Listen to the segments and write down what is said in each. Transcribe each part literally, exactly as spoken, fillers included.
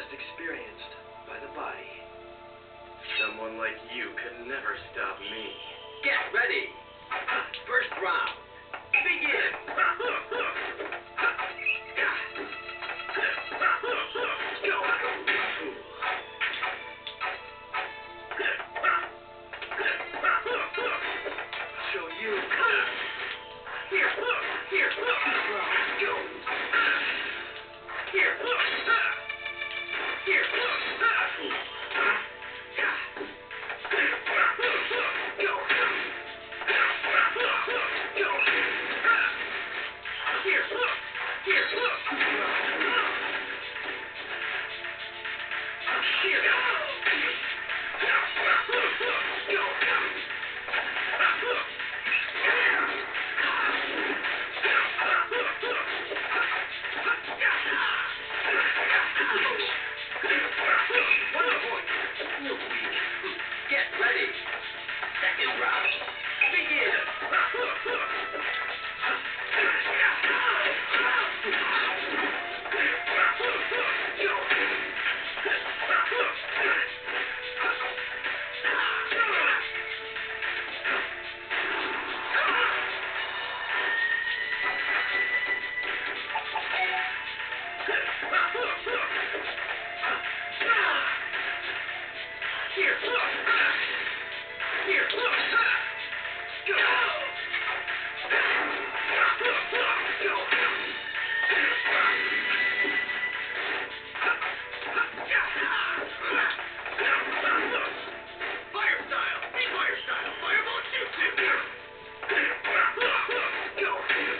best experienced by the body. Someone like you could never stop me. Get ready. First round. Begin. Show you. Here. Here. Go. Here. Here. Get ready. Second round. Begin. Here. Here. Go. Fire style. Be fire style. Fireball jutsu. Go.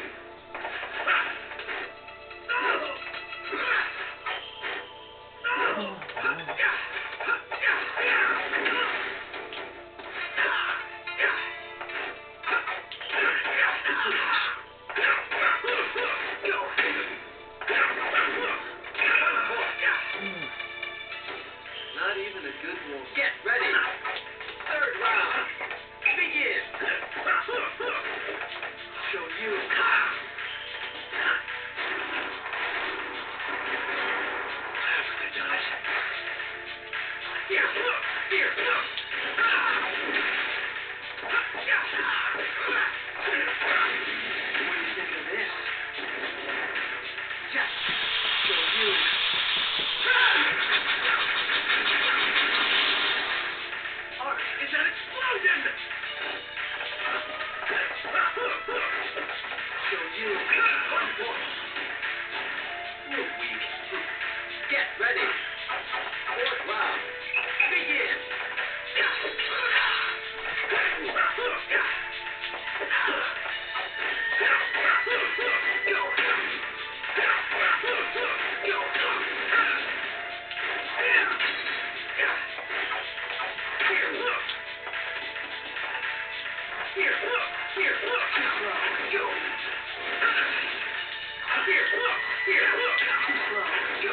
Not even a good wolf. Get ready. Third round. Begin. Show you. Haven't I done it? Here. Here. What do you think of this? Just Show you. Art is an explosion! Show you. One point. You're weak. get ready. Fourth round. Begin. Here, here, go. Here, here, go.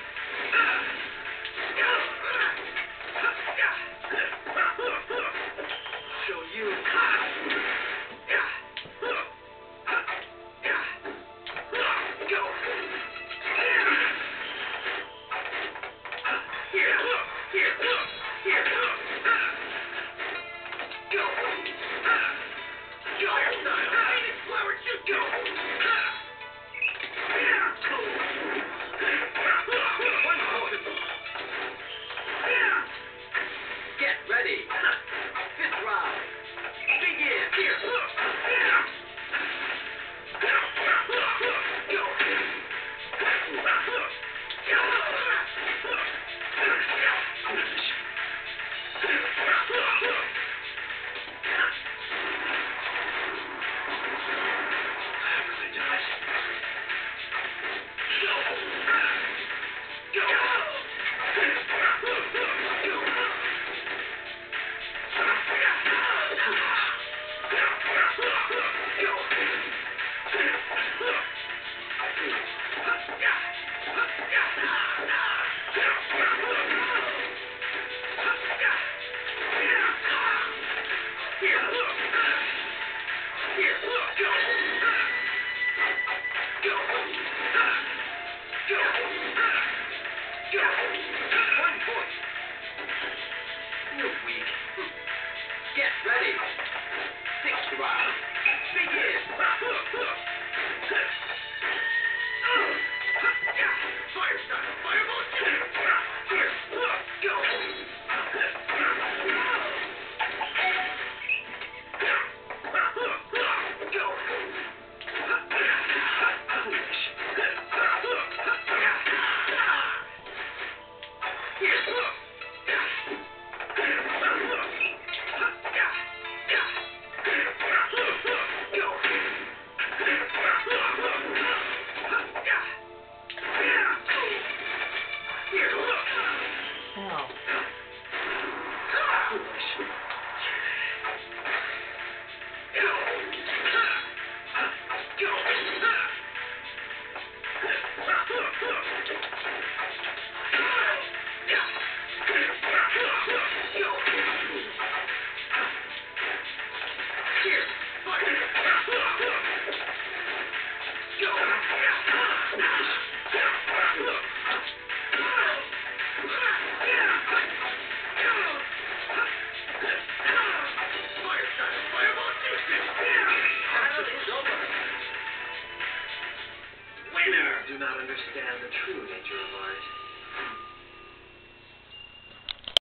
Show you. Go. Here, here, here. Go. Fire style. Phoenix flower shoot. Go. One point. Get ready. Fifth round. Begin. Here. Go. Go! Get ready.